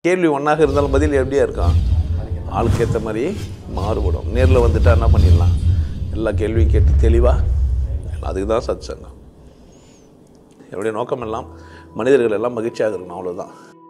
கேள்வி ஒன்றாக இருந்தாலும் பதில் எப்படியா இருக்கும்? ஆளுக்கு ஏற்ற மாதிரி மாறுபடும். நேரில் வந்துட்டா என்ன பண்ணிடலாம்? எல்லா கேள்வியும் கேட்டு தெளிவாக, அதுக்கு தான் சத் சங்கம். என்னுடைய நோக்கம் எல்லாம் மனிதர்கள் எல்லாம் மகிழ்ச்சியாக இருக்கணும், அவ்வளோதான்.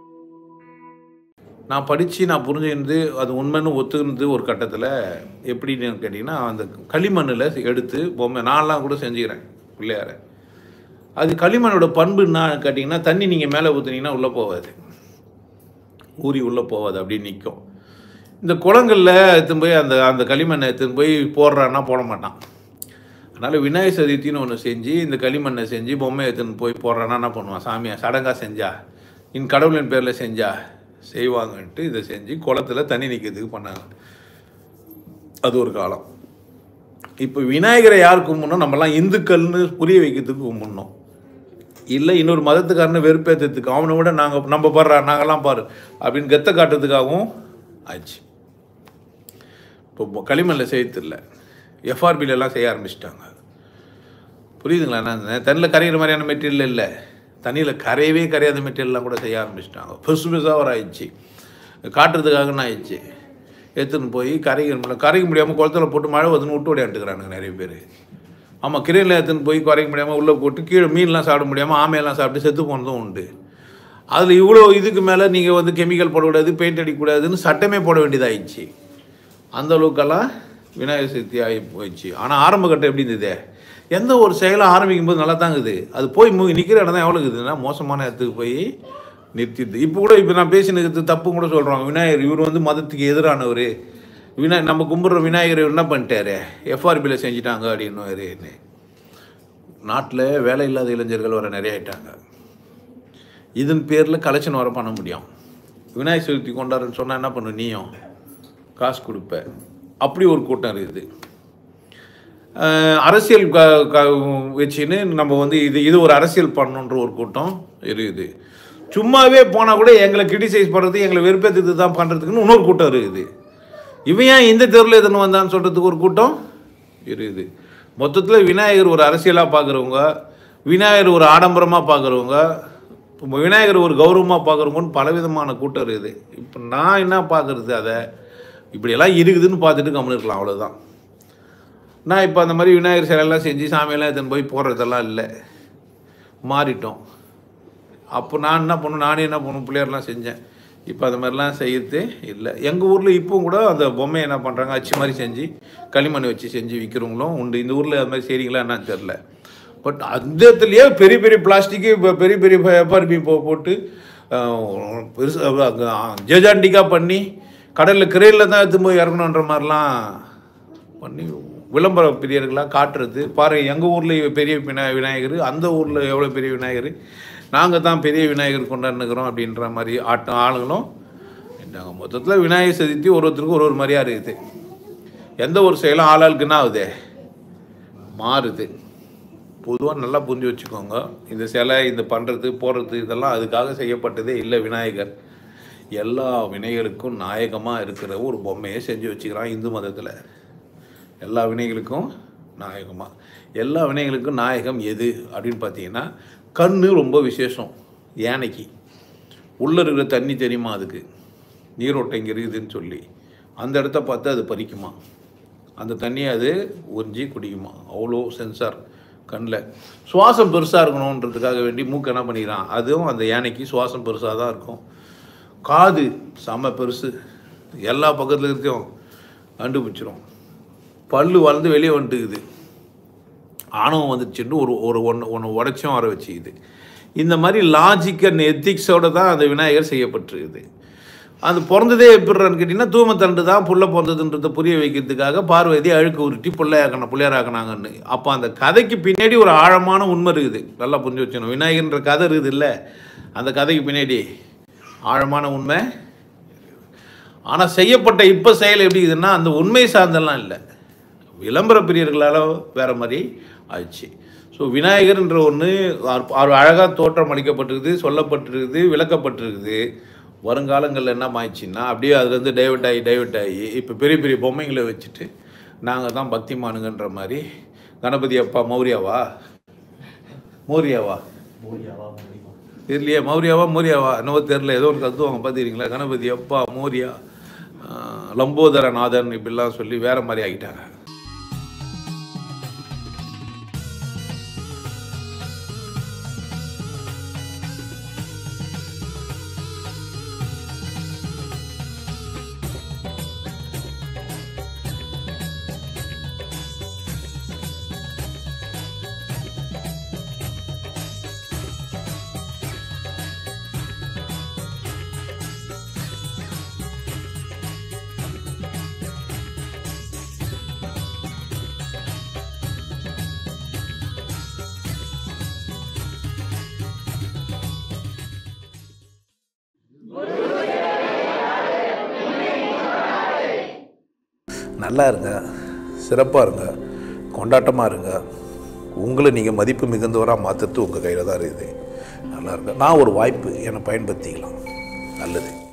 நான் படித்து நான் புரிஞ்சுருந்து அது உண்மைன்னு ஒத்துக்கிறது ஒரு கட்டத்தில் எப்படின்னு கேட்டிங்கன்னா, அந்த களிமண்ணில் எடுத்து பொம்மை நான்லாம் கூட செஞ்சுக்கிறேன் பிள்ளையார. அது களிமண்ணோட பண்பு என்ன கேட்டிங்கன்னா, தண்ணி நீங்கள் மேலே ஊற்றுனீங்கன்னா உள்ளே போகாது, ஊறி உள்ளே போகாது, அப்படியே நிற்கும். இந்த குளங்களில் எடுத்துன்னு போய் அந்த களிமண்ணை எடுத்துன்னு போய் போடுறான்னா போட மாட்டான். அதனால் விநாயகர் சதுர்த்தின்னு ஒன்று செஞ்சு இந்த களிமண்ணை செஞ்சு பொம்மை எடுத்துன்னு போய் போடுறான்னா என்ன பண்ணுவான்? சாமியை சடங்காக செஞ்சா, கடவுளின் பேரில் செஞ்சா செய்வாங்கன்ட்டு இதை செஞ்சு குளத்தில் தண்ணி நிற்கிறதுக்கு பண்ணாங்க. அது ஒரு காலம். இப்போ விநாயகரை யார் கும்பிடணும்? நம்மலாம் இந்துக்கள்னு புரிய வைக்கிறதுக்கு கும்பிடணும், இல்லை இன்னொரு மதத்துக்காரனை வெறுப்பேற்றத்துக்கு, அவனை விட நம்ம பாடுறா நாங்கள்லாம் பாரு அப்படின்னு கெத்த காட்டுறதுக்காகவும் ஆச்சு. இப்போ களிமண்ணில் செய்யறதில்லை, எஃப்ஆர்பிலெலாம் செய்ய ஆரம்பிச்சிட்டாங்க. புரியுதுங்களா? நான் தண்ணியில் கரைகிற மாதிரியான மெட்டீரியல் இல்லை, தண்ணியில் கரையவே கரையாத மெட்டீரியல்லாம் கூட செய்ய ஆரம்பிச்சிட்டாங்க. பெருசாக ஒரு ஆயிடுச்சு, காட்டுறதுக்காகன்னு ஆயிடுச்சு. எடுத்துன்னு போய் கரைக்க முடியாமல் குளத்தில் போட்டு மழை வருதுன்னு விட்டு ஓடியாண்டுக்கிறானுங்க நிறைய பேர். ஆமாம், கிரையில் எடுத்துன்னு போய் குறைக்க முடியாமல் உள்ளே போட்டு கீழே மீன்லாம் சாப்பிட முடியாமல் ஆமையெல்லாம் சாப்பிட்டு செத்து போனதும் உண்டு. அதில் இவ்வளோ இதுக்கு மேலே நீங்கள் கெமிக்கல் போடக்கூடாது, பெயிண்ட் அடிக்கக்கூடாதுன்னு சட்டமே போட வேண்டியதாகிடுச்சு. அந்த அளவுக்கெல்லாம் விநாயகர் சதுர்த்தி ஆகி போயிடுச்சு. ஆனால் ஆரம்ப கட்டம் எப்படி இருந்தது? எந்த ஒரு செயலை ஆரம்பிக்கும் போது நல்லா தாங்குது, அது போய் நிற்கிற இடம் தான் எவ்வளோ இருக்குதுன்னா மோசமான இடத்துக்கு போய் நிறுத்திடுது. இப்போ நான் பேசினது தப்பு கூட சொல்கிறாங்க. விநாயகர் இவர் மதத்துக்கு எதிரானவர், நம்ம கும்பிட்ற விநாயகர் என்ன பண்ணிட்டாரு, எஃப்ஆர்பியில் செஞ்சிட்டாங்க அப்படின்னு. நாட்டில் வேலை இல்லாத இளைஞர்கள் வர நிறைய ஆகிட்டாங்க. இதன் பேரில் கலெக்ஷன் வர பண்ண முடியும். விநாயகர் சதுர்த்தி கொண்டாடுன்னு சொன்னால் என்ன பண்ணு, நீயும் காசு கொடுப்ப. அப்படி ஒரு கூட்டம் இருக்குது. அரசியல் வச்சுன்னு நம்ம இது ஒரு அரசியல் பண்ணணுன்ற ஒரு கூட்டம் இருக்குது. சும்மாவே போனால் கூட எங்களை கிரிட்டிசைஸ் பண்ணுறது, எங்களை வெறுப்பேற்றது தான் பண்ணுறதுக்குன்னு இன்னொரு கூட்டம் இருக்குது. இவன் ஏன் இந்த தெருவில் எதுன்னு வந்தான்னு சொல்கிறதுக்கு ஒரு கூட்டம் இருக்குது. மொத்தத்தில் விநாயகர் ஒரு அரசியலாக பார்க்குறவங்க, விநாயகர் ஒரு ஆடம்பரமாக பார்க்குறவங்க, இப்போ விநாயகர் ஒரு கௌரவமாக பார்க்குறவங்கன்னு பலவிதமான கூட்டம் இருக்குது. இப்போ நான் என்ன பார்க்குறது, அதை இப்படியெல்லாம் இருக்குதுன்னு பார்த்துட்டு கம்முன்னு இருக்கலாம், அவ்வளோதான். நான் இப்போ அந்த மாதிரி விநாயகர் சிலையெல்லாம் செஞ்சு சாமியெல்லாம் எடுத்துன்னு போய் போடுறதெல்லாம் இல்லை, மாறிட்டோம். அப்போ நானே என்ன பண்ணும் பிள்ளையாரெலாம் செஞ்சேன். இப்போ அந்த மாதிரிலாம் செய்யறது இல்லை. எங்கள் ஊரில் இப்போவும் கூட அந்த பொம்மையை என்ன பண்ணுறாங்க, அச்சு மாதிரி செஞ்சு களிமண் வச்சு செஞ்சு விற்கிறவங்களும் உண்டு. இந்த ஊரில் அது மாதிரி செய்கிறீங்களா என்னன்னு தெரில. பட் அந்த இடத்துலையே பெரிய பெரிய பிளாஸ்டிக்கு, இப்போ பெரிய பெரிய எஃப்ஆர்பி போட்டு பெருசு ஜெஜாண்டிக்காக பண்ணி கடலில் கிரையில் தான் எடுத்து போய் இறங்கணுன்ற மாதிரிலாம் பண்ணி விளம்பர பிரியர்களாக காட்டுறது. பாருங்கள், எங்கள் ஊரில் பெரிய விநாயகர், அந்த ஊரில் எவ்வளோ பெரிய விநாயகர், நாங்கள் தான் பெரிய விநாயகர் கொண்டாடுனுக்கிறோம் அப்படின்ற மாதிரி ஆளுங்களும் என்னங்க. மொத்தத்தில் விநாயகர் சதுர்த்தி ஒருத்தருக்கும் ஒரு மாதிரியாக இருக்குது. எந்த ஒரு செயலும் ஆளாளுக்கு என்ன ஆகுது, மாறுது. பொதுவாக நல்லா புரிஞ்சு வச்சுக்கோங்க, இந்த சிலை இந்த பண்ணுறது போடுறது இதெல்லாம் அதுக்காக செய்யப்பட்டதே இல்லை. விநாயகர் எல்லா வினைகளுக்கும் நாயகமாக இருக்கிற ஒரு பொம்மையை செஞ்சு வச்சுக்கிறான் இந்து மதத்தில். எல்லா வினைகளுக்கும் நாயகமாக, எல்லா வினைகளுக்கும் நாயகம் எது அப்படின்னு பார்த்தீங்கன்னா, கண்ணு ரொம்ப விசேஷம். யானைக்கு உள்ளே இருக்கிற தண்ணி தெரியுமா, அதுக்கு நீரோட்டம் இங்கே இருக்குதுன்னு சொல்லி அந்த இடத்த பார்த்து அது பறிக்குமா, அந்த தண்ணியை அது உறிஞ்சி குடிக்குமா, அவ்வளோ சென்சார் கண்ணில். சுவாசம் பெருசாக இருக்கணுன்றதுக்காக வேண்டி மூக்கு என்ன பண்ணிக்கிறான், அதுவும் அந்த யானைக்கு சுவாசம் பெருசாக தான் இருக்கும். காது செம்ம பெருசு, எல்லா பக்கத்தில் இருக்கையும் கண்டுபிடிச்சிரும். பல்லு வளர்ந்து வெளியே வந்துட்டுக்குது, ஆணவம் வந்துச்சுன்னு ஒன்று உடச்சும் வர வச்சுக்குது. இந்த மாதிரி லாஜிக் அண்ட் எத்திக்ஸோடு தான் அந்த விநாயகர் செய்யப்பட்டிருக்குது. அது பிறந்ததே எப்படிறான்னு கேட்டிங்கன்னா, தூமத்தண்டு தான் புள்ள பிறந்ததுன்றதை புரிய வைக்கிறதுக்காக பார்வதி அழுக்கு உருட்டி பிள்ளையாக்கினாங்கன்னு. அப்போ அந்த கதைக்கு பின்னாடி ஒரு ஆழமான உண்மை இருக்குது, நல்லா புரிஞ்சு வச்சுக்கணும். விநாயகர்ன்ற கதை இருக்குது இல்லை, அந்த கதைக்கு பின்னாடி ஆழமான உண்மை. ஆனால் செய்யப்பட்ட இப்போ செயல் எப்படி இருக்குதுன்னா, அந்த உண்மை சார்ந்தெல்லாம் இல்லை, விளம்பர பிரியர்களால் வேறு மாதிரி ஆயிடுச்சு. ஸோ விநாயகர்ன்ற ஒன்று அழகாக தோற்றம் அளிக்கப்பட்டிருக்குது, சொல்லப்பட்டிருக்குது, விளக்கப்பட்டிருக்குது. வருங்காலங்களில் என்ன ஆயிடுச்சுன்னா, அப்படியே அதுலேருந்து டைவர்ட் ஆகி இப்போ பெரிய பெரிய பொம்மைங்களை வச்சுட்டு நாங்கள் தான் பக்திமானுங்கன்ற மாதிரி. கணபதி அப்பா மௌரியாவா தெரியலையே, மௌரியாவா மோரியாவா என்னவோ தெரில, ஏதோ ஒன்று கத்துவாங்க பார்த்துக்கிறீங்களா, கணபதி அப்பா மோரியா லம்போதரநாதன் இப்படிலாம் சொல்லி வேறு மாதிரி ஆகிட்டாங்க. நல்லா இருங்க, சிறப்பாக இருங்க, கொண்டாட்டமாக இருங்க. உங்களை நீங்கள் மதிப்பு மிகுந்தவராக மாற்றுறது உங்கள் கையில் தான் இருக்குது. நல்லா இருங்க. நான் ஒரு வாய்ப்பு என்னை பயன்படுத்திக்கலாம். நல்லது.